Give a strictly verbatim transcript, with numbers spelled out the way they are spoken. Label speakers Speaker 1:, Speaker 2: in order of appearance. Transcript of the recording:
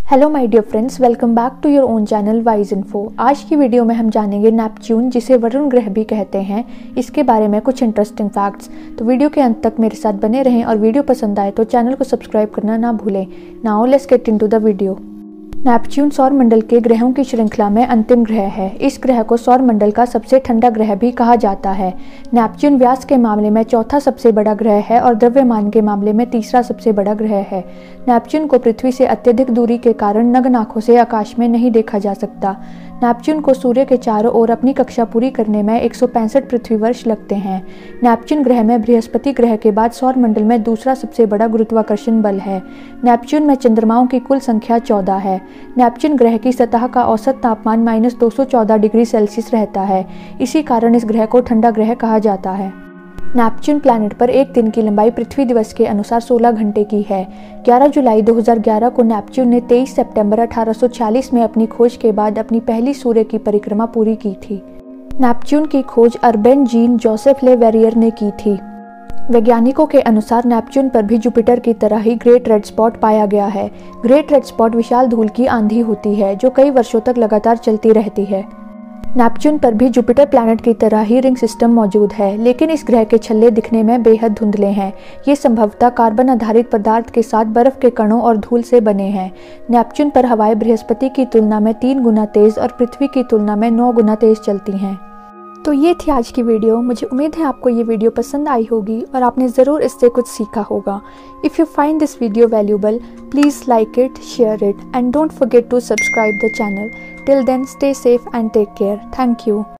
Speaker 1: Hello my dear friends, welcome back to your own channel Wise Info. आज की video में हम जानेंगे नेपच्यून, जिसे वरुण ग्रह भी कहते हैं, इसके बारे में कुछ इंटरेस्टिंग फैक्ट्स। तो वीडियो के अंत तक मेरे साथ बने रहें और वीडियो पसंद आए तो चैनल को सब्सक्राइब करना ना भूलें। Now let's get into the video. Neptune सौर मंडल के ग्रहों की श्रृंखला में अंतिम ग्रह है। इस ग्रह को सौर मंडल का सबसे ठंडा ग्रह भी कहा जाता है। नेपच्यून व्यास के मामले में चौथा सबसे बड़ा ग्रह है और द्रव्यमान के मामले में तीसरा सबसे बड़ा ग्रह है। नेपच्यून को पृथ्वी से अत्यधिक दूरी के कारण नग्न आंखों से आकाश में नहीं देखा जा सकता। नेपच्यून को सूर्य के चारों ओर अपनी कक्षा पूरी करने में एक सौ पैंसठ पृथ्वी वर्ष लगते हैं। नेपच्यून ग्रह में बृहस्पति ग्रह के बाद सौर मंडल में दूसरा सबसे बड़ा गुरुत्वाकर्षण बल है। नेपच्यून में चंद्रमाओं की कुल संख्या चौदह है। नेपच्यून ग्रह की सतह का औसत तापमान माइनस दो सौ चौदह डिग्री सेल्सियस रहता है। इसी कारण इस ग्रह को ठंडा ग्रह कहा जाता है। नेपच्यून प्लैनेट पर एक दिन की लंबाई पृथ्वी दिवस के अनुसार सोलह घंटे की है। ग्यारह जुलाई दो हज़ार ग्यारह को नेपच्यून ने तेईस सितंबर अठारह सौ छियालीस में अपनी खोज के बाद अपनी पहली सूर्य की परिक्रमा पूरी की थी। नेपच्यून की खोज Urbain Jean Joseph Le Verrier ने की थी। वैज्ञानिकों के अनुसार नेपच्यून पर भी जुपिटर की तरह ही ग्रेट रेड स्पॉट पाया गया है। ग्रेट रेड स्पॉट विशाल धूल की आंधी होती है जो कई वर्षों तक लगातार चलती रहती है। नेपच्यून पर भी जुपिटर प्लैनेट की तरह ही रिंग सिस्टम मौजूद है, लेकिन इस ग्रह के छल्ले दिखने में बेहद धुंधले हैं। ये संभवतः कार्बन आधारित पदार्थ के साथ बर्फ के कणों और धूल से बने हैं। नेपच्यून पर हवाएं बृहस्पति की तुलना में तीन गुना तेज और पृथ्वी की तुलना में नौ गुना तेज चलती हैं। तो ये थी आज की वीडियो। मुझे उम्मीद है आपको ये वीडियो पसंद आई होगी और आपने ज़रूर इससे कुछ सीखा होगा। If you find this video valuable, please like it, share it, and don't forget to subscribe the channel. Till then, stay safe and take care. Thank you.